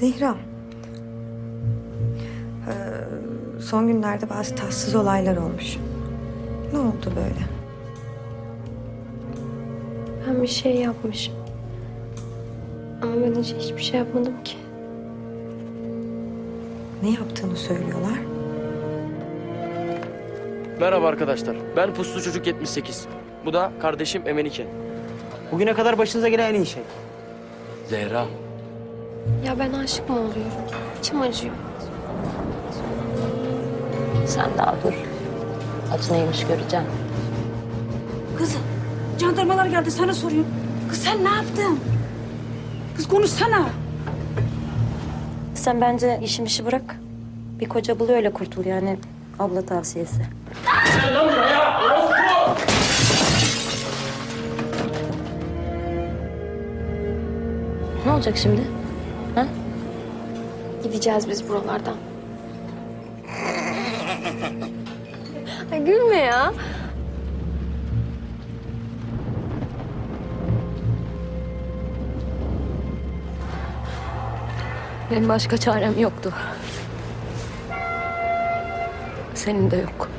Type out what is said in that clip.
Zehra. Son günlerde bazı tatsız olaylar olmuş. Ne oldu böyle? Ben bir şey yapmışım. Ama ben hiçbir şey yapmadım ki. Ne yaptığını söylüyorlar. Merhaba arkadaşlar. Ben Puslu Çocuk 78. Bu da kardeşim Emenike. Bugüne kadar başınıza gelen en iyi şey. Zehra. Ya ben aşık mı oluyorum? İçim acıyor. Sen daha dur. Adı neymiş göreceğim. Kızım, jandarmalar geldi sana soruyorum. Kız sen ne yaptın? Kız konuşsana. Sen bence işi bırak. Bir koca bul öyle kurtul yani. Abla tavsiyesi. Ne olacak şimdi? Ha? Gideceğiz biz buralardan. Ay gülme ya. Benim başka çarem yoktu. Senin de yok.